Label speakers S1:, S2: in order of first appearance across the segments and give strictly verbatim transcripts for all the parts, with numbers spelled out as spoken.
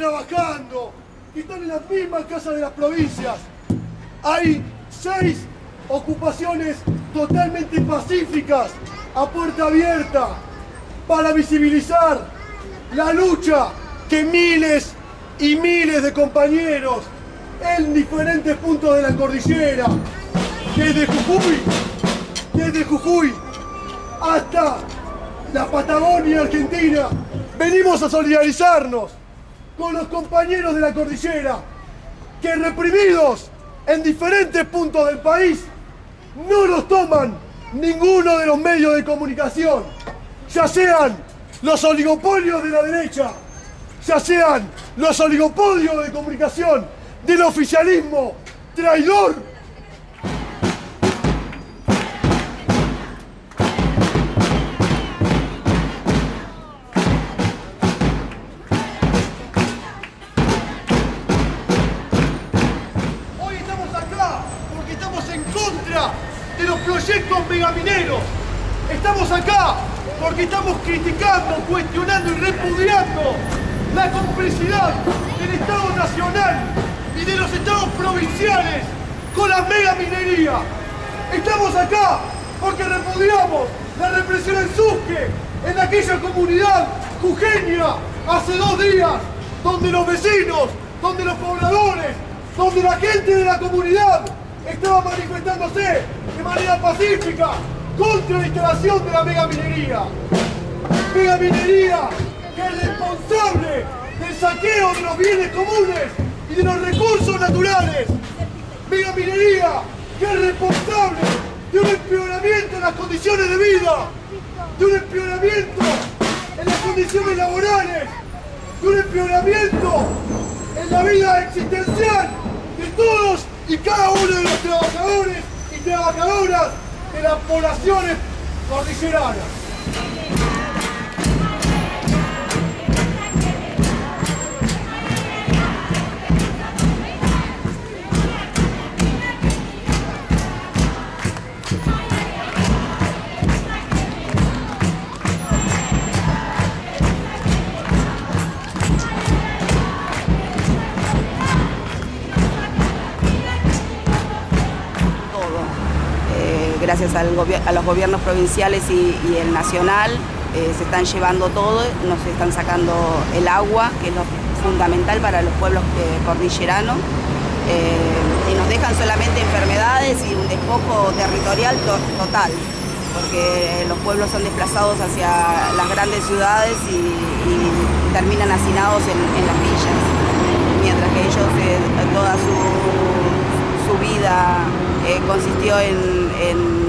S1: trabajando, que están en las mismas casas de las provincias. Hay seis ocupaciones totalmente pacíficas a puerta abierta para visibilizar la lucha que miles y miles de compañeros en diferentes puntos de la cordillera, desde Jujuy, desde Jujuy hasta la Patagonia Argentina, venimos a solidarizarnos con los compañeros de la cordillera que, reprimidos en diferentes puntos del país, no los toman ninguno de los medios de comunicación, ya sean los oligopolios de la derecha, ya sean los oligopolios de comunicación del oficialismo traidor. Hoy estamos acá porque estamos en contra de los proyectos megamineros. Estamos acá porque estamos criticando, cuestionando y repudiando la complicidad del Estado Nacional y de los estados provinciales con la megaminería. Estamos acá porque repudiamos la represión en Susque, en aquella comunidad jujeña, hace dos días, donde los vecinos, donde los pobladores, donde la gente de la comunidad estaba manifestándose de manera pacífica contra la instalación de la megaminería. Megaminería que es responsable del saqueo de los bienes comunes y de los recursos naturales. Megaminería que es responsable de un empeoramiento en las condiciones de vida, de un empeoramiento en las condiciones laborales, de un empeoramiento en la vida existencial de todos y cada uno de los trabajadores y trabajadoras de las poblaciones cordilleranas.
S2: Gracias al a los gobiernos provinciales y, y el nacional, eh, se están llevando todo, nos están sacando el agua, que es lo fundamental para los pueblos eh, cordilleranos, eh, y nos dejan solamente enfermedades y un despojo territorial to total, porque los pueblos son desplazados hacia las grandes ciudades y, y terminan hacinados en, en las villas, mientras que ellos eh, toda su, su vida eh, consistió en, en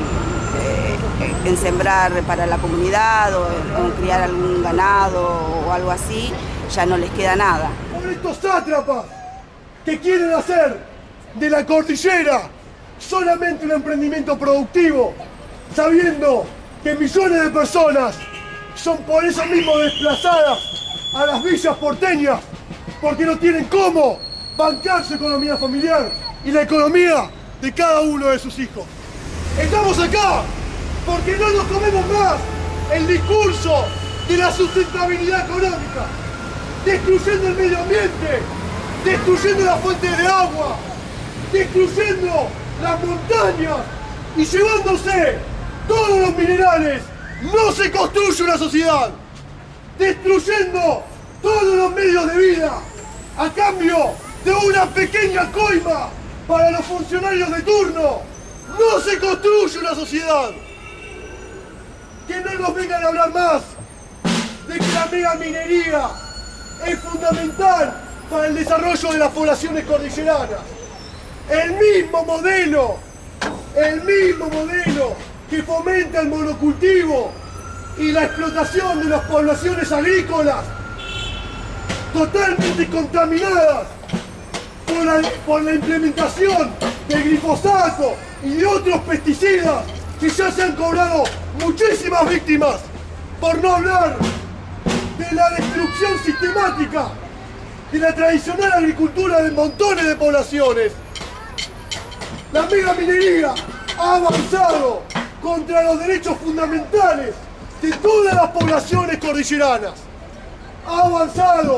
S2: en sembrar para la comunidad o en, en criar algún ganado o algo así, ya no les queda nada.
S1: Por estos sátrapas que quieren hacer de la cordillera solamente un emprendimiento productivo, sabiendo que millones de personas son por eso mismo desplazadas a las villas porteñas, porque no tienen cómo bancar su economía familiar y la economía de cada uno de sus hijos. Estamos acá porque no nos comemos más el discurso de la sustentabilidad económica, destruyendo el medio ambiente, destruyendo las fuentes de agua, destruyendo las montañas y llevándose todos los minerales. No se construye una sociedad, destruyendo todos los medios de vida a cambio de una pequeña coima para los funcionarios de turno. No se construye una sociedad. Que no nos vengan a hablar más de que la megaminería es fundamental para el desarrollo de las poblaciones cordilleranas. El mismo modelo, el mismo modelo que fomenta el monocultivo y la explotación de las poblaciones agrícolas totalmente contaminadas por la, por la implementación del glifosato y de otros pesticidas que ya se han cobrado muchísimas víctimas, por no hablar de la destrucción sistemática de la tradicional agricultura de montones de poblaciones. La megaminería ha avanzado contra los derechos fundamentales de todas las poblaciones cordilleranas. Ha avanzado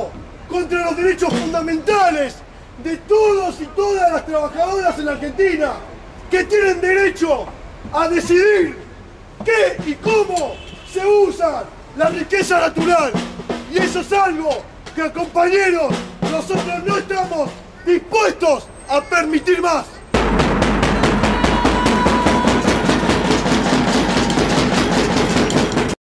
S1: contra los derechos fundamentales de todos y todas las trabajadoras en la Argentina, que tienen derecho a decidir qué y cómo se usa la riqueza natural. Y eso es algo que, compañeros, nosotros no estamos dispuestos a permitir más.